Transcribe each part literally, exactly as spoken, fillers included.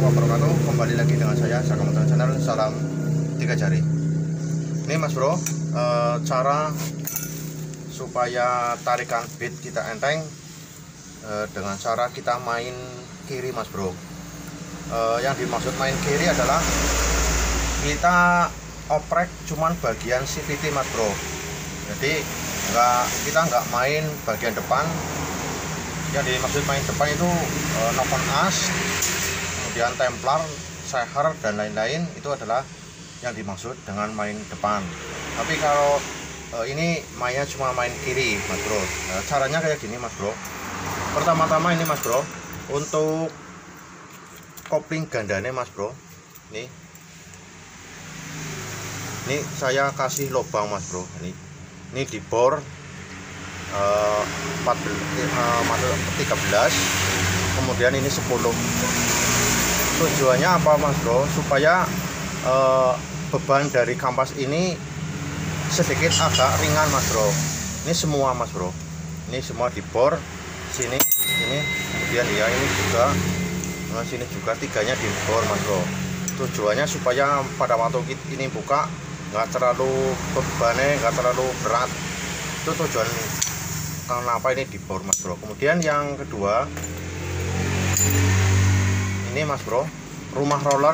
wabarakatuh. Kembali lagi dengan saya Saka Motor Channel. Salam tiga jari. Ini Mas Bro, e, cara supaya tarikan beat kita enteng e, dengan cara kita main kiri Mas Bro. e, Yang dimaksud main kiri adalah kita oprek cuman bagian C V T Mas Bro. Jadi enggak, kita nggak main bagian depan. Yang dimaksud main depan itu e, nokon as, kemudian templar, seher, dan lain-lain. Itu adalah yang dimaksud dengan main depan. Tapi kalau e, ini mainnya cuma main kiri Mas Bro. E, caranya kayak gini Mas Bro. Pertama-tama ini Mas Bro, untuk kopling gandanya Mas Bro, nih ini saya kasih lubang Mas Bro. Ini ini di bor Uh, empat belas, uh, tiga belas, kemudian ini sepuluh. Tujuannya apa Mas Bro? Supaya uh, beban dari kampas ini sedikit agak ringan Mas Bro. Ini semua Mas Bro, ini semua di bor sini, ini kemudian ya ini juga, nah sini juga, tiganya di bor Mas Bro. Tujuannya supaya pada waktu ini buka nggak terlalu bebannya nggak terlalu berat. Itu tujuan kenapa ini di bor Mas Bro. Kemudian yang kedua ini Mas Bro, rumah roller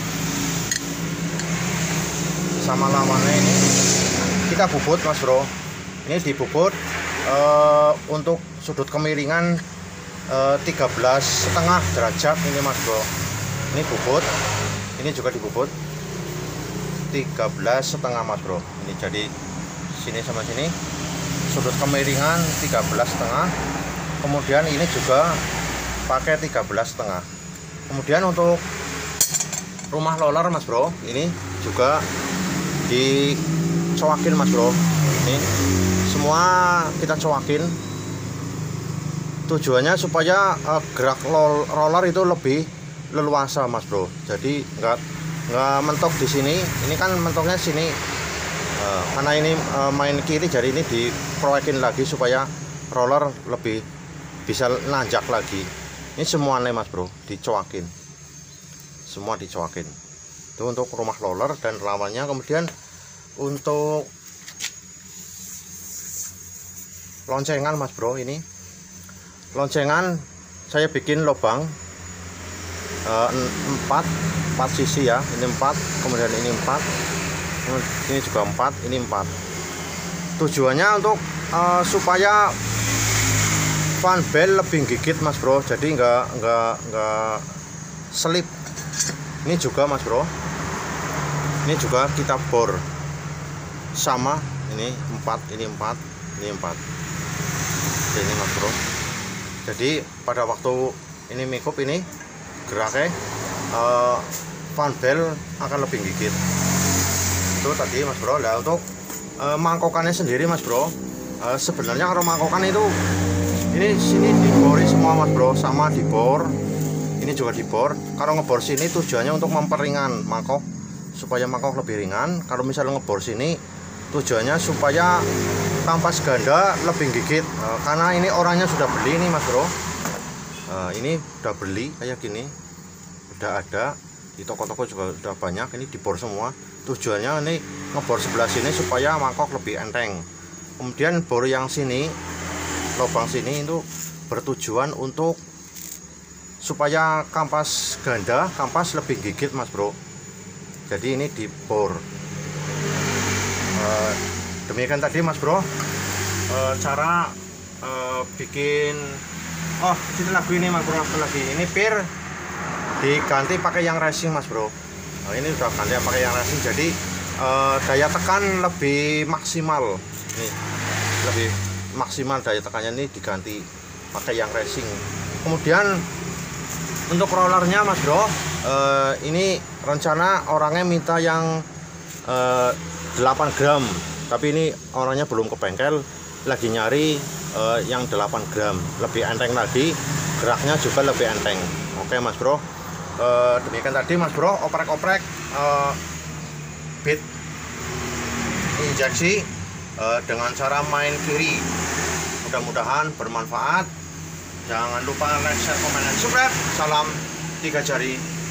sama lawannya ini kita bubut Mas Bro. Ini dibubut uh, untuk sudut kemiringan uh, tiga belas setengah derajat ini Mas Bro. Ini bubut, ini juga dibubut tiga belas setengah Mas Bro. Ini jadi sini sama sini sudut kemiringan tiga belas setengah. Kemudian ini juga pakai tiga belas setengah. Kemudian untuk rumah roller Mas Bro, ini juga dicoakin Mas Bro. Ini semua kita coakin. Tujuannya supaya uh, gerak roller itu lebih leluasa Mas Bro. Jadi nggak nggak mentok di sini. Ini kan mentoknya sini. Uh, karena ini uh, main kiri, jadi ini diproyekin lagi supaya roller lebih bisa nanjak lagi. Ini semuanya Mas Bro dicoakin, semua dicoakin. Itu untuk rumah roller dan lawannya. Kemudian untuk loncengan Mas Bro, ini loncengan saya bikin lubang uh, empat empat sisi ya. Ini empat, kemudian ini empat, ini juga empat, ini empat. Tujuannya untuk uh, supaya fan bell lebih gigit Mas Bro, jadi enggak enggak enggak selip. Ini juga Mas Bro, ini juga kita bor sama, ini empat, ini empat, ini empat. Ini Mas Bro. Jadi pada waktu ini mikup ini geraknya uh, fan bell akan lebih gigit. Itu tadi Mas Bro. Nah untuk e, mangkokannya sendiri Mas Bro, e, sebenarnya kalau mangkokan itu ini sini dibori semua Mas Bro, sama dibor, ini juga dibor. Kalau ngebor sini tujuannya untuk memperingan mangkok, supaya mangkok lebih ringan. Kalau misalnya ngebor sini tujuannya supaya kampas ganda lebih gigit, e, karena ini orangnya sudah beli nih Mas Bro. E, ini udah beli kayak gini, udah ada di toko-toko juga udah banyak. Ini dibor semua. Tujuannya ini ngebor sebelah sini supaya mangkok lebih enteng. Kemudian bor yang sini, lubang sini itu bertujuan untuk supaya kampas ganda, kampas lebih gigit Mas Bro. Jadi ini dibor. E, demikian tadi Mas Bro, e, cara e, bikin. Oh, sini lagi ini Mas Bro, lagi ini pir diganti pakai yang racing Mas Bro. Nah, ini udah ganti pakai yang racing, jadi uh, daya tekan lebih maksimal. Nih, lebih maksimal daya tekannya, ini diganti pakai yang racing. Kemudian untuk rollernya Mas Bro, uh, ini rencana orangnya minta yang uh, delapan gram, tapi ini orangnya belum ke bengkel, lagi nyari uh, yang delapan gram, lebih enteng lagi, geraknya juga lebih enteng. Oke Mas Bro. Uh, demikian tadi Mas Bro, oprek-oprek uh, beat injeksi uh, dengan cara main kiri. Mudah-mudahan bermanfaat. Jangan lupa like, share, komen, dan subscribe. Salam tiga jari.